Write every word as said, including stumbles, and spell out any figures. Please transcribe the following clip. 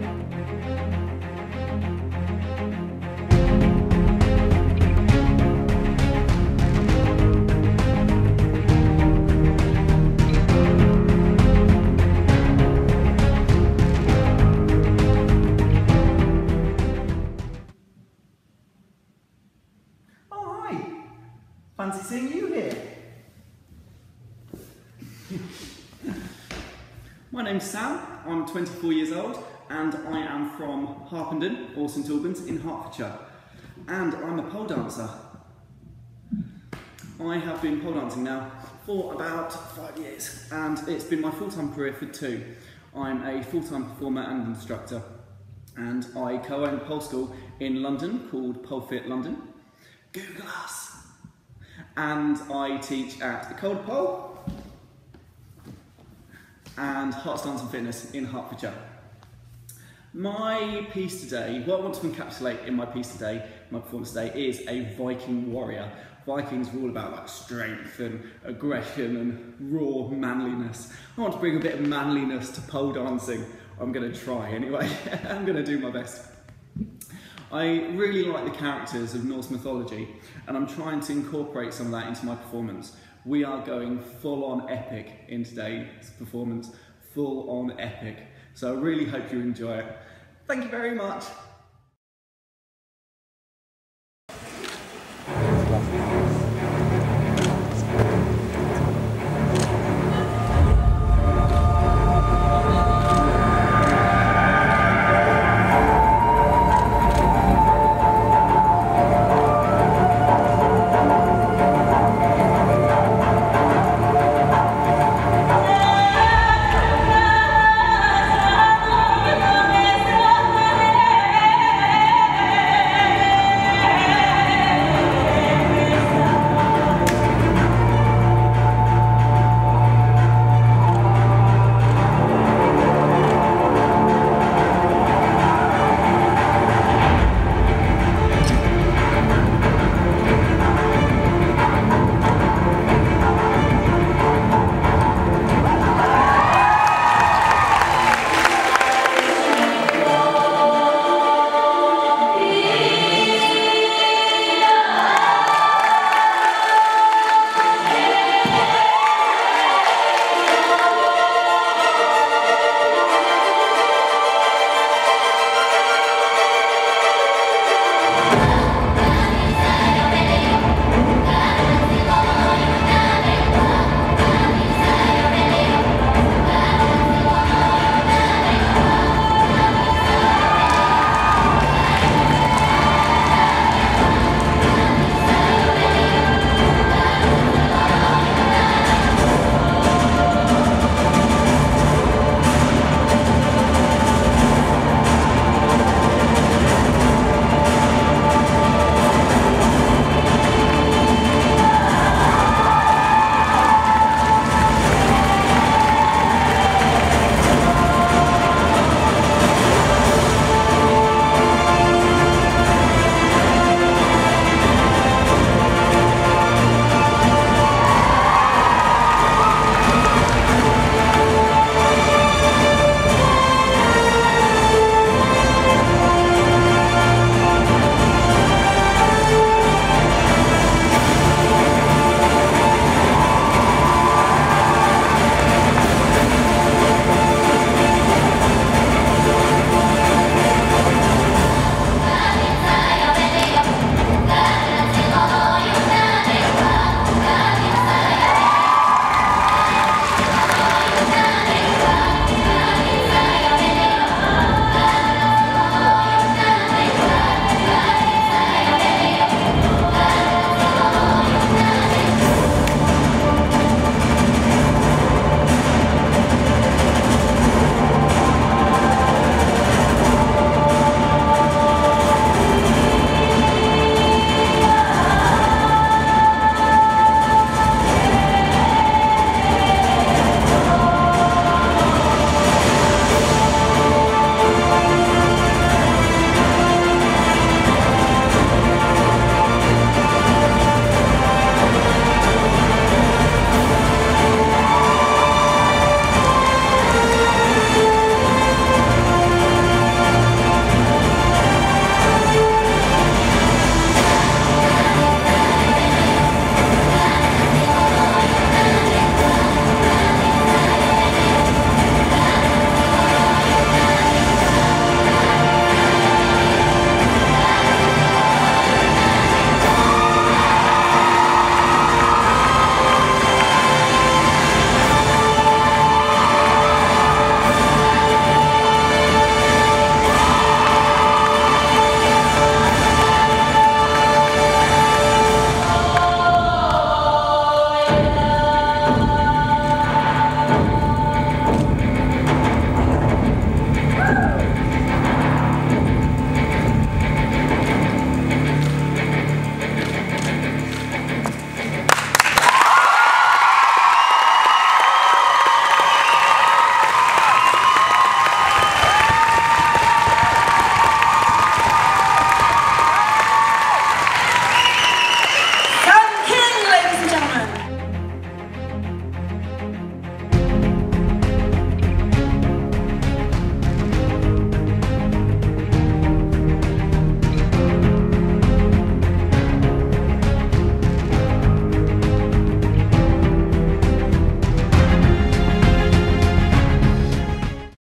Fancy seeing you here. My name's Sam, I'm twenty-four years old and I am from Harpenden, or St Albans in Hertfordshire, and I'm a pole dancer. I have been pole dancing now for about five years and it's been my full-time career for two. I'm a full-time performer and instructor, and I co-own a pole school in London called Pole Fit London. Google us! And I teach at Cold Pole and Hearts Dance and Fitness in Hertfordshire. My piece today, what I want to encapsulate in my piece today, my performance today, is a Viking warrior. Vikings are all about like strength and aggression and raw manliness. I want to bring a bit of manliness to pole dancing. I'm going to try anyway. I'm going to do my best. I really like the characters of Norse mythology and I'm trying to incorporate some of that into my performance. We are going full on epic in today's performance, full on epic. So I really hope you enjoy it. Thank you very much.